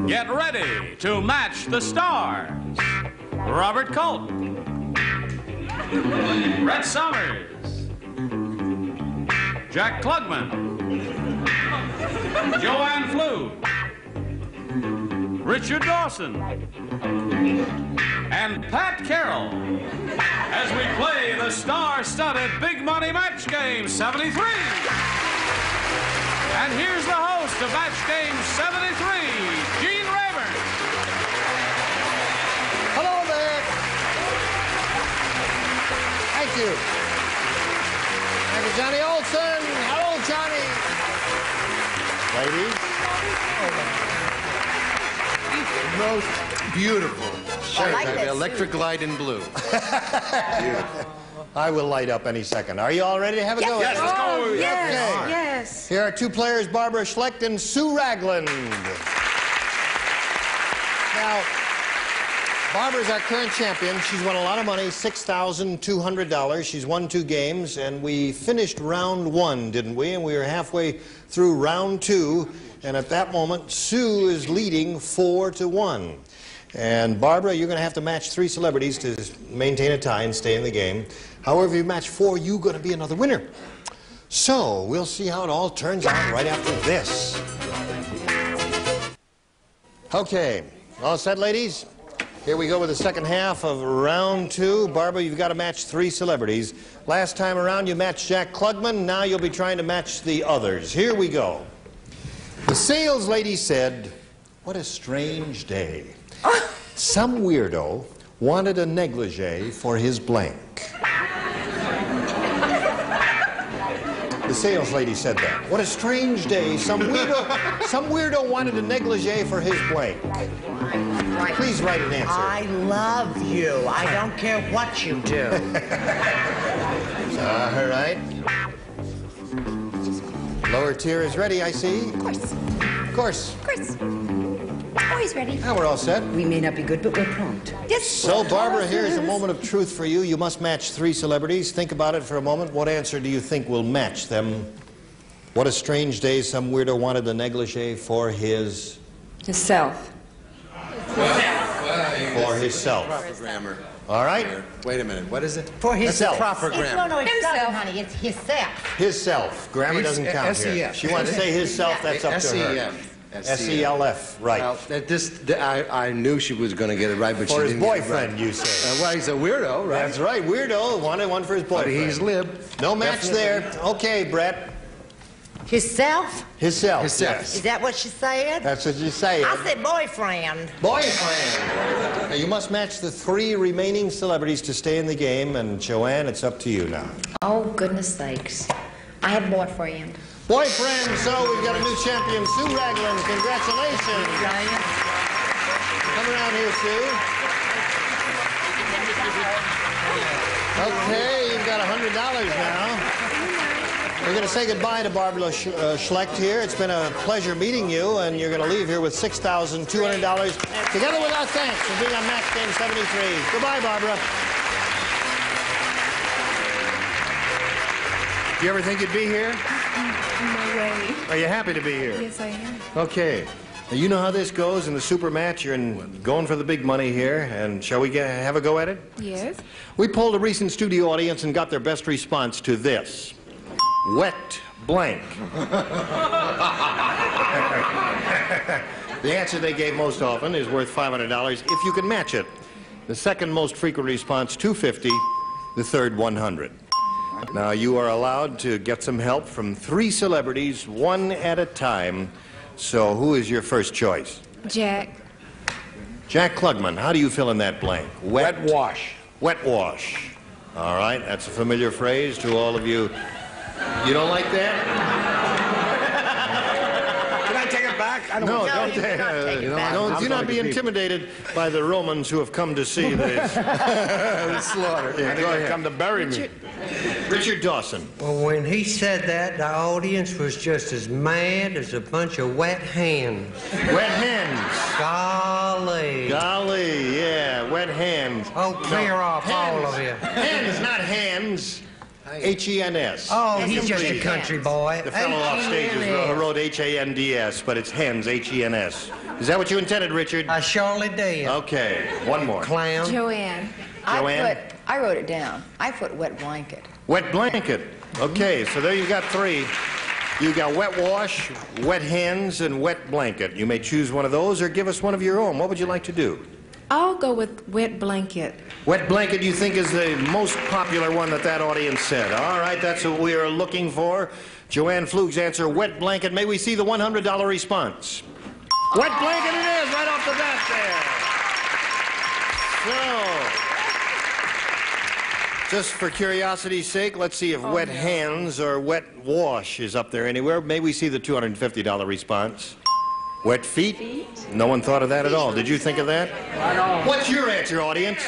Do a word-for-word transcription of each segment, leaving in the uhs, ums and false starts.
Get ready to match the stars. Robert Culp, Brett Summers, Jack Klugman, Ann Pflug, Richard Dawson, and Pat Carroll as we play the star-studded Big Money Match Game seventy-three. And here's the host of Match Game seventy-three, Gene Rayburn. Hello there. Thank you. Thank you, Johnny Olson. Hello, Johnny. Ladies. Most beautiful shirt. I like that electric suit. light in blue. Beautiful. I will light up any second. Are you all ready to have a Yes. go? Yes, let's go. Oh, yes, Okay. yes. Here are two players, Barbara Schlecht and Sue Ragland. Now, Barbara's our current champion. She's won a lot of money, six thousand two hundred dollars. She's won two games, and we finished round one, didn't we? And we were halfway through round two, and at that moment, Sue is leading four to one. And Barbara, you're going to have to match three celebrities to maintain a tie and stay in the game. However, if you match four, you're going to be another winner. So, we'll see how it all turns out right after this. Okay, all set, ladies? Here we go with the second half of round two. Barbara, you've got to match three celebrities. Last time around, you matched Jack Klugman. Now you'll be trying to match the others. Here we go. The sales lady said, "What a strange day. Some weirdo wanted a negligee for his blank." The sales lady said that. What a strange day. Some weirdo, some weirdo wanted a negligee for his blank. Please write an answer. I love you. I don't care what you do. All right. Lower tier is ready, I see. Of course. Of course. Of course. Always ready. Now we're all set. We may not be good, but we're prompt. Yes. So, Barbara, here's a moment of truth for you. You must match three celebrities. Think about it for a moment. What answer do you think will match them? What a strange day. Some weirdo wanted a negligee for his... Himself. For himself. Proper grammar. All right? Wait a minute. What is it? For his Himself. Proper It's, grammar. no, no, it's Himself. not, honey. It's himself. His self. Grammar doesn't count S E here. F. She wants to say his self. That's up to her. S E L F. Right. Well, that this, I, I knew she was going to get it right, but For she his didn't get it boyfriend, right. you say. Uh, well, he's a weirdo, right? That's right. Weirdo wanted one for his But boyfriend. he's lib. No match Definitely. there. Okay, Brett. Himself? His self. Himself. Yes. Is that what she said? That's what you say. I said boyfriend. Boyfriend. Now, you must match the three remaining celebrities to stay in the game, and Joanne, it's up to you now. Oh, goodness sakes. I have boyfriend. Boyfriend, so we've got a new champion, Sue Ragland. Congratulations. Come around here, Sue. Okay, you've got one hundred dollars now. We're going to say goodbye to Barbara Sch uh, Schlecht here. It's been a pleasure meeting you, and you're going to leave here with six thousand two hundred dollars, together with our thanks for being on Match Game seventy-three. Goodbye, Barbara. Do you ever think you'd be here? No way. Are you happy to be here? Yes, I am. Okay. Now, you know how this goes in the super match. You're in, going for the big money here, and shall we get, have a go at it? Yes. We polled a recent studio audience and got their best response to this. Wet blank. The answer they gave most often is worth five hundred dollars if you can match it. The second most frequent response, two hundred fifty dollars. The third, one hundred dollars. Now, you are allowed to get some help from three celebrities, one at a time. So, who is your first choice? Jack. Jack Klugman. How do you fill in that blank? Wet wash. Wet wash. All right, that's a familiar phrase to all of you. You don't like that? Can I take it back? I don't No, want don't. you cannot take it uh, back. don't I'm do not talking be to people. intimidated by the Romans who have come to see this. the slaughter. Yeah, go ahead. Come to bury me. Richard Dawson. Well, when he said that, the audience was just as mad as a bunch of wet hands. Wet hands. Golly. Golly, yeah, wet hands. Oh, clear No, off, hands. all of you. Hands, not hands. I H E N S. Oh, Yes, he's it's just a hens. country boy. The fellow off stage is- who wrote H A N D S, but it's hens, H E N S. Is that what you intended, Richard? I surely did. Okay, one more. Clown. Joanne. Joanne? I put, I wrote it down. I put wet blanket. Wet blanket. Okay, so there you got three. You got wet wash, wet hens, and wet blanket. You may choose one of those or give us one of your own. What would you like to do? I'll go with wet blanket. Wet blanket, you think, is the most popular one that that audience said. All right, that's what we are looking for. Joanne Pflug's answer, wet blanket. May we see the one hundred dollar response? Wet blanket it is, right off the bat there. So, just for curiosity's sake, let's see if Oh, wet no. hands or wet wash is up there anywhere. May we see the two hundred fifty dollar response? Wet feet? Feet? No one thought of that at all. Did you think of that? What's your answer, audience?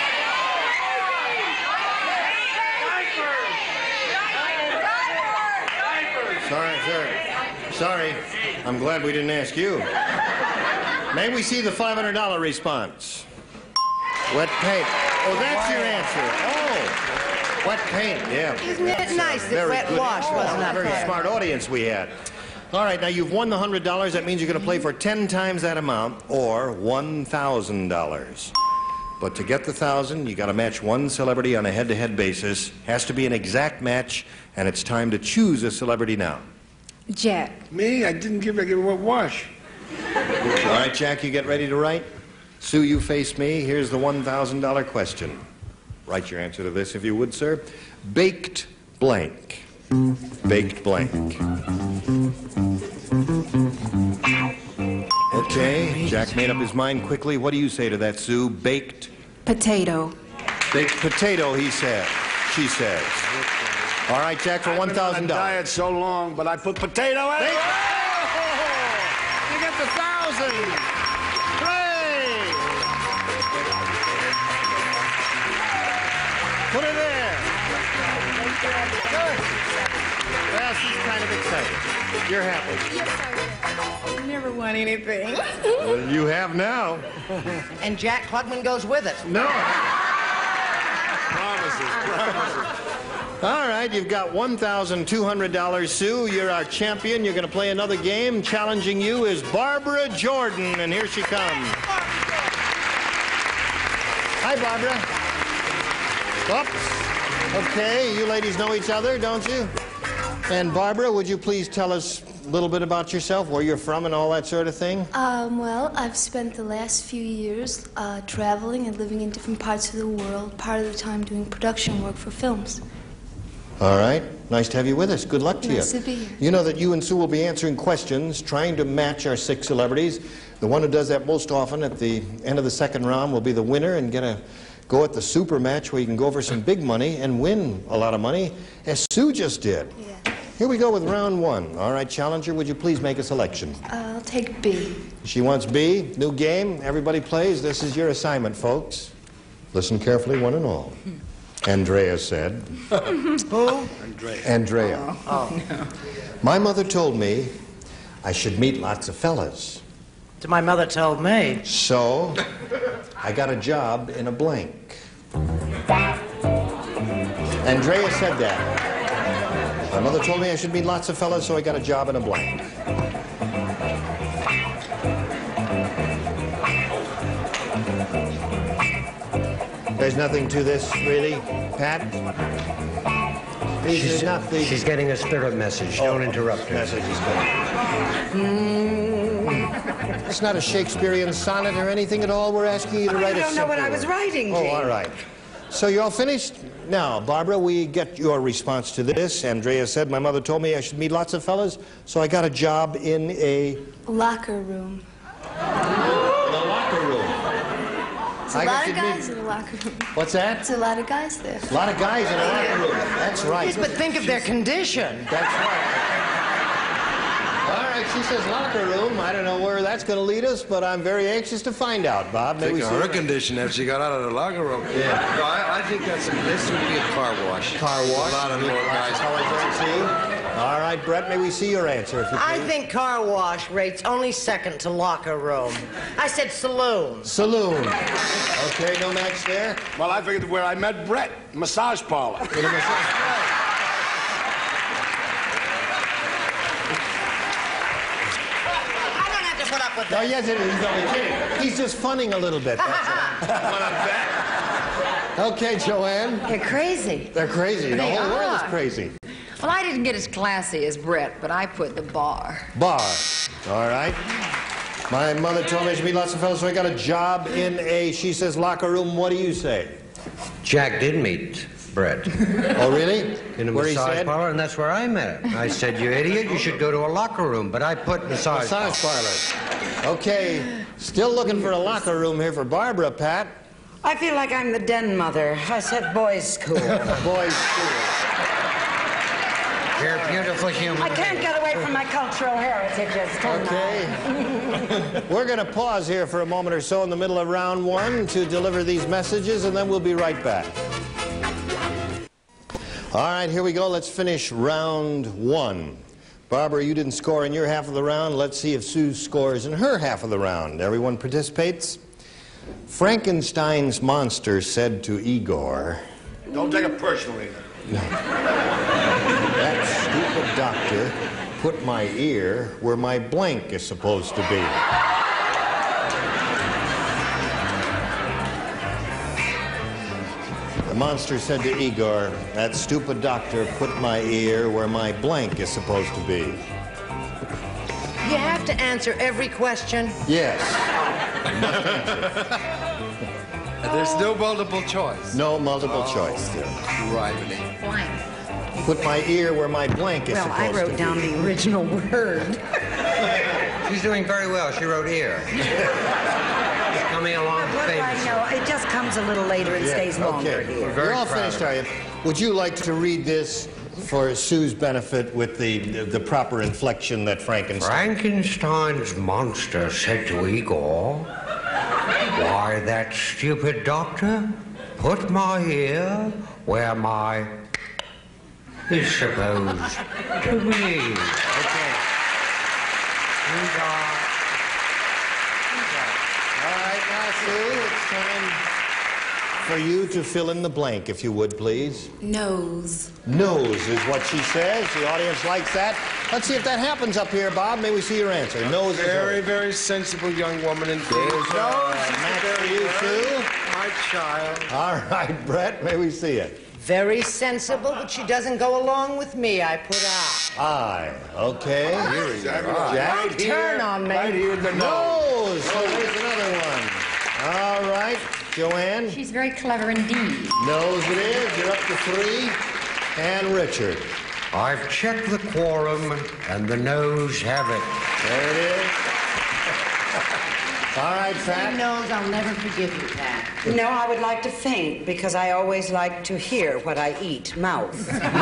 Sorry, sorry. Sorry. I'm glad we didn't ask you. May we see the five hundred dollar response? Wet paint. Oh, that's your answer. Oh, wet paint, yeah. Isn't it That's, uh, nice that very wet good. wash wasn't Oh, up very there? smart audience we had. All right, now you've won the one hundred dollars. That means you're going to play for ten times that amount, or one thousand dollars. But to get the one thousand dollars, you got to match one celebrity on a head-to-head basis. Has to be an exact match, and it's time to choose a celebrity now. Jack. Me? I didn't give a give a wet wash. All right, Jack, you get ready to write? Sue, you face me. Here's the one thousand dollar question. Write your answer to this, if you would, sir. Baked blank. Baked blank. Okay, Jack made up his mind quickly. What do you say to that, Sue? Baked? Potato. Baked potato, he said. She says. All right, Jack, for one thousand I've been on a dollars. diet so long, but I put potato in. You get the thousand. Hooray! Put it there. Good. Well, she's kind of excited. You're happy. Yes, I will. I never won anything. Well, you have now. And Jack Klugman goes with it. No. Promises, promises. All right, you've got one thousand two hundred dollars, Sue. You're our champion. You're going to play another game. Challenging you is Barbara Jordan, and here she comes. Hi, Barbara. Oops. Okay, you ladies know each other, don't you? And Barbara, would you please tell us a little bit about yourself, where you're from and all that sort of thing? Um, well, I've spent the last few years uh, traveling and living in different parts of the world, part of the time doing production work for films. All right. Nice to have you with us. Good luck to Nice you. to be here. You know that you and Sue will be answering questions, trying to match our six celebrities. The one who does that most often at the end of the second round will be the winner and get a go at the super match where you can go for some big money and win a lot of money, as Sue just did. Yeah. Here we go with round one. All right, challenger, would you please make a selection? Uh, I'll take B. She wants B. New game. Everybody plays. This is your assignment, folks. Listen carefully, one and all. Andrea said. Who? Andrea. Andrea. Oh. My mother told me I should meet lots of fellas. So my mother told me. So I got a job in a blank. Andrea said that. My mother told me I should meet lots of fellas, so I got a job in a blank. There's nothing to this, really, Pat? These She's, are not the she's getting a spirit message. Don't interrupt her. message is good. It's not a Shakespearean sonnet or anything at all. We're asking you to I write a don't know what simple I was word. writing, Oh, Gene. all right. So you're all finished? Now, Barbara, we get your response to this. Andrea said, my mother told me I should meet lots of fellas, so I got a job in a... Locker room. the locker room. It's a I lot guess of you'd guys mean- in the locker room. What's that? It's a lot of guys there. A lot of guys in a locker room. That's right. Yes, but think of their condition. That's right. All right, she says locker room. I don't know where that's going to lead us, but I'm very anxious to find out, Bob. May Think we of see her her- condition after she got out of the locker room. Yeah. No, I, I think that's this would be a car wash. Car wash. A lot of more guys. All right, Brett, may we see your answer, if you I please? think car wash rates only second to locker room. I said saloon. Saloon. Okay, no match there. Well, I figured where I met Brett, massage parlor. In a massage- to put up with No, this. yes, it is. He's only kidding. He's just funning a little bit. Okay, Joanne. They're crazy. They're crazy. The They whole world is are. crazy. Well, I didn't get as classy as Brett, but I put the bar. Bar. All right. My mother told me there should be lots of fellas, so I got a job in a, she says, locker room. What do you say? Jack did meet Brett Oh, really? in a Where he massage said? parlor, and that's where I met him. I said, you idiot, you should go to a locker room. But I put massage, Massage parlor. Okay. Still looking for a locker room here for Barbara, Pat. I feel like I'm the den mother. I said boys' school. Boys' school. You're a beautiful human. I can't get away from my cultural heritages, can Okay. We're going to pause here for a moment or so in the middle of round one to deliver these messages, and then we'll be right back. All right, here we go. Let's finish round one. Barbara, you didn't score in your half of the round. Let's see if Sue scores in her half of the round. Everyone participates. Frankenstein's monster said to Igor, Don't take it personally. "That stupid doctor put my ear where my blank is supposed to be." The monster said to Igor, "That stupid doctor put my ear where my blank is supposed to be." You have to answer every question. Yes. There's no multiple choice. No multiple choice. Right. Blank. Put my ear where my blank is Well, supposed I to be. wrote down the original word. She's doing very well. She wrote ear. Coming along What do I famously. know? It just comes a little later and Yeah, stays longer okay. here. You're all finished, are you? Would you like to read this for Sue's benefit with the, the, the proper inflection that Frankenstein... Frankenstein's monster said to Igor, "Why, that stupid doctor put my ear where my is supposed to be." Okay. Igor. All right, now, Sue, it's time for you to fill in the blank, if you would, please. Nose. Nose is what she says. The audience likes that. Let's see if that happens up here, Bob. May we see your answer. Nose is Very, her. very sensible young woman indeed. There's No, a she's match very, for you, very Sue. My child. All right, Brett, may we see it? Very sensible, but she doesn't go along with me. I put I. Aye. Okay. Jack? Turn on me. Right here, the nose. Nose. So there's another one. All right, Joanne. She's very clever indeed. Nose it is. You're up to three. And Richard. I've checked the quorum, and the noes have it. There it is. All right, Pat. knows I'll never forgive you, Pat. No, I would like to faint because I always like to hear what I eat. Mouth.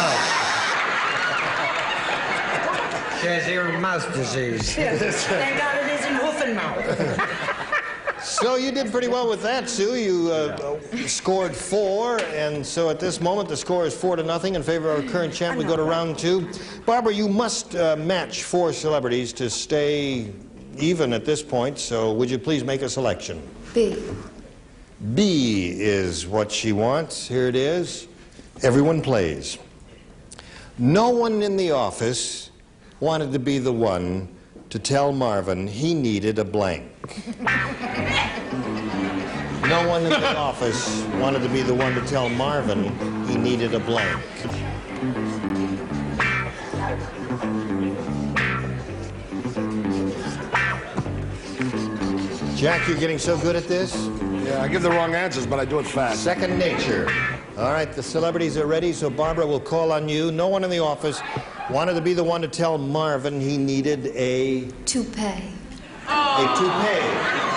She has ear and mouth disease. Thank God it isn't hoof and mouth. So you did pretty well with that, Sue. You uh, scored four, and so at this moment the score is four to nothing in favor of our current champ. We go to round two. Barbara, you must uh, match four celebrities to stay even at this point, so would you please make a selection? B. B is what she wants. Here it is. Everyone plays. No one in the office wanted to be the one to tell Marvin he needed a blank. No one in the office wanted to be the one to tell Marvin he needed a blank. Jack, you're getting so good at this? Yeah, I give the wrong answers, but I do it fast. Second nature. All right, the celebrities are ready, so Barbara will call on you. No one in the office wanted to be the one to tell Marvin he needed a... Toupee. A toupee.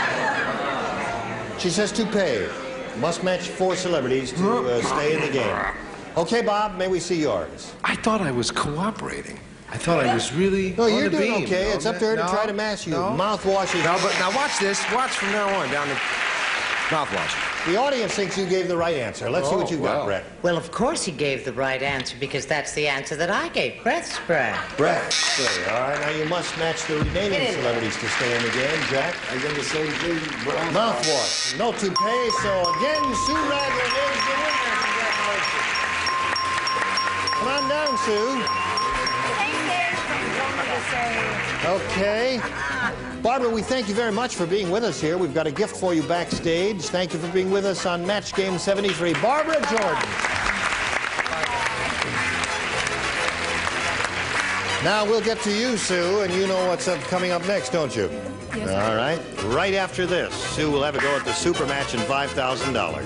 She says toupee. Must match four celebrities to uh, stay in the game. Okay, Bob, may we see yours? I thought I was cooperating. I thought I was really No, on you're the doing beam. okay. No, It's up to her to no, try to match you. No. Mouthwash is... No, but now watch this. Watch from now on down to mouthwash. The audience thinks you gave the right answer. Let's see what you got, well. Brett. Well, of course he gave the right answer because that's the answer that I gave. Breath spray. Brett, say, all right, now you must match the remaining celebrities to stay in the game. Jack? I did the same thing. but I'm- Mouthwash. No toupee, so again, Sue Radler is the winner. Congratulations. Come on down, Sue. Okay. Barbara, we thank you very much for being with us here. We've got a gift for you backstage. Thank you for being with us on Match Game seventy-three. Barbara Jordan. Now we'll get to you, Sue, and you know what's up, coming up next, don't you? Yes. All right. Right after this, Sue will have a go at the super match and five thousand dollars.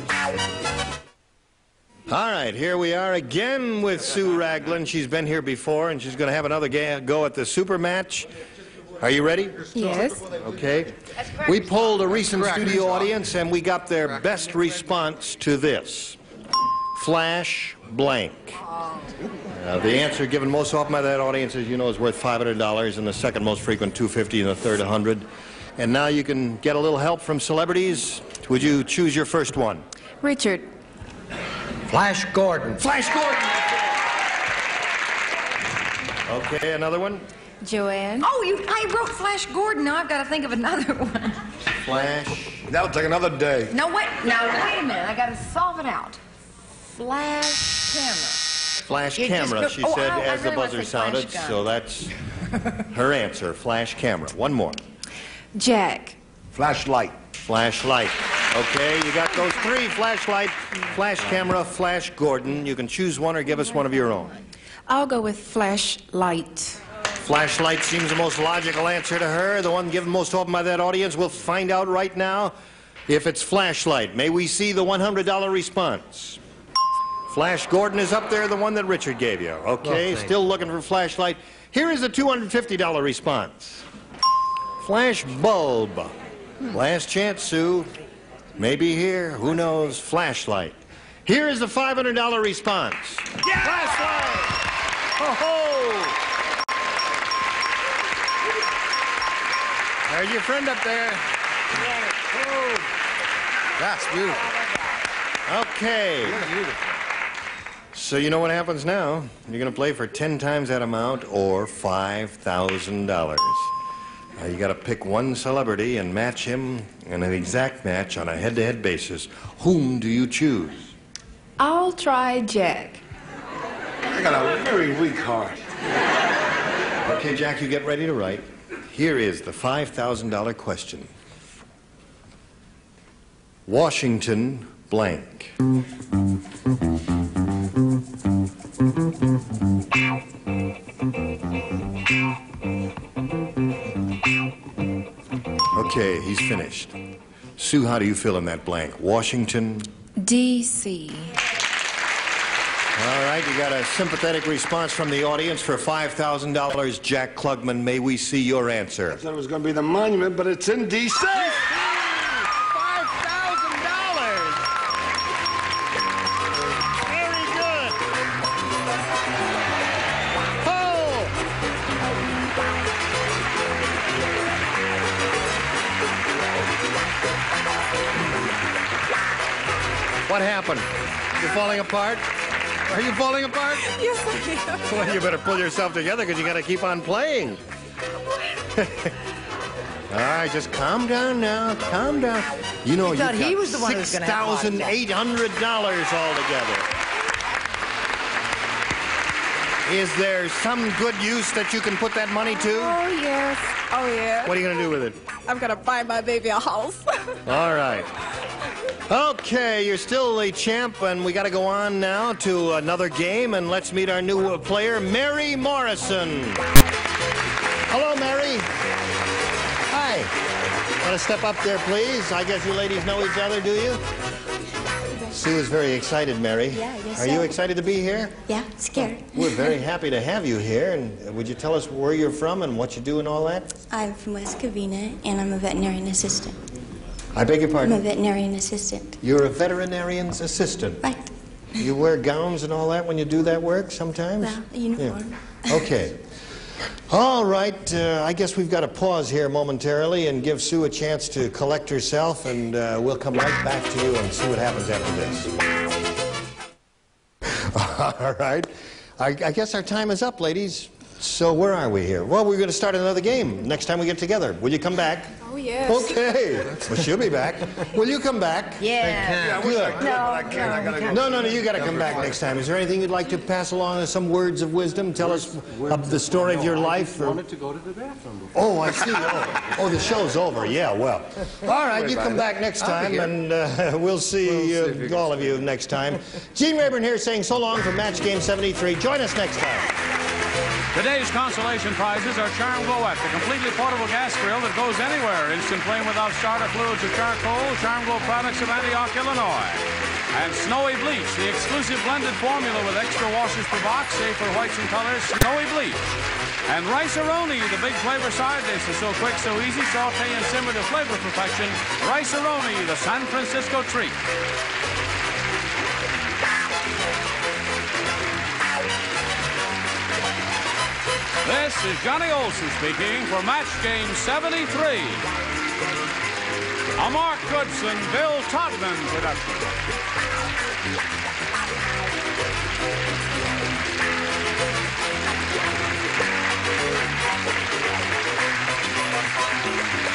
All right, here we are again with Sue Ragland. She's been here before, and she's going to have another ga go at the super match. Are you ready? Yes. Okay. We polled a recent studio audience, and we got their best response to this. Flash blank. Uh, the answer given most often by that audience, as you know, is worth five hundred dollars, and the second most frequent, two hundred fifty dollars, and the third, one hundred dollars. And now you can get a little help from celebrities. Would you choose your first one? Richard. Flash Gordon. Flash Gordon! Okay, another one? Joanne. Oh, you, I wrote Flash Gordon. Now I've got to think of another one. Flash. That'll take another day. No, wait. Now, wait a minute. I got to solve it out. Flash camera. Flash You just camera, go- she oh, said I- I as the really want to buzzer say flash sounded, gun. so that's her answer. Flash camera. One more. Jack. Flashlight. Flashlight. Okay, you got those three. Flashlight, flash camera, Flash Gordon. You can choose one or give us one of your own. I'll go with flashlight. Flashlight seems the most logical answer to her, the one given most often by that audience. We'll find out right now if it's flashlight. May we see the one hundred dollar response? Flash Gordon is up there, the one that Richard gave you. Okay, Well, still looking for flashlight. Here is the two hundred fifty dollar response. Flash bulb. Last chance, Sue. Maybe here. Who knows? Flashlight. Here is the five hundred dollar response. Yeah! Flashlight! Ho ho! There's your friend up there. That's beautiful. Okay. So you know what happens now. You're going to play for ten times that amount or five thousand dollars. Now you got to pick one celebrity and match him in an exact match on a head-to-head basis. Whom do you choose? I'll try Jack. I got a very weak heart. Okay, Jack, you get ready to write. Here is the five thousand dollar question. Washington blank. Okay, he's finished. Sue, how do you fill in that blank? Washington? D C. All right, you got a sympathetic response from the audience for five thousand dollars. Jack Klugman, may we see your answer? I thought it was going to be the monument, but it's in D C five thousand dollars! Very good. Oh! What happened? You're falling apart? Are you falling apart? Yes, I am. Well, you better pull yourself together because you got to keep on playing. All right, just calm down now. Calm down. You know, thought you've he got was the one who was six gonna have a heart thousand eight hundred dollars altogether. Is there some good use that you can put that money to? Oh, yes. Oh, yeah. What are you going to do with it? I'm going to buy my baby a house. All right. Okay, you're still the champ, and we got to go on now to another game, and let's meet our new uh, player, Mary Morrison. Hello, Mary. Hi. Want to step up there, please? I guess you ladies know each other, do you? Sue is very excited, Mary. Yeah, I guess Are so. you excited to be here? Yeah, scared. We're very happy to have you here, and would you tell us where you're from and what you do and all that? I'm from West Covina, and I'm a veterinarian assistant. I beg your I'm a pardon? veterinarian assistant. You're a veterinarian's assistant. Right. You wear gowns and all that when you do that work sometimes? Well, a uniform. Yeah. Okay. All right. Uh, I guess we've got to pause here momentarily and give Sue a chance to collect herself, and uh, we'll come right back to you and see what happens after this. All right. I, I guess our time is up, ladies. So where are we here? Well, we're going to start another game next time we get together. Will you come back? Oh, yes. Okay. Well, she'll be back. Will you come back? Yeah. Good. No, no, No, no, no, you got to come back next time. Is there anything you'd like to pass along as some words of wisdom? Tell us of the story of your life? I Or... wanted to go to the bathroom before. Oh, I see. Oh, oh, the show's over. Yeah, well. All right, you come back next time, and uh, we'll see uh, all of you next time. Gene Rayburn here saying so long from Match Game seventy-three. Join us next time. Today's consolation prizes are Charm Glow-Wet, the completely portable gas grill that goes anywhere. Instant flame without starter fluids or charcoal. Charm Glow products of Antioch, Illinois. And Snowy Bleach, the exclusive blended formula with extra washes per box, safe for whites and colors. Snowy Bleach. And Rice-A-Roni, the big flavor side dish is so quick, so easy, saute and simmer to flavor perfection. Rice-A-Roni, the San Francisco treat. This is Johnny Olson speaking for Match Game seventy-three. A Mark Goodson, Bill Todman production.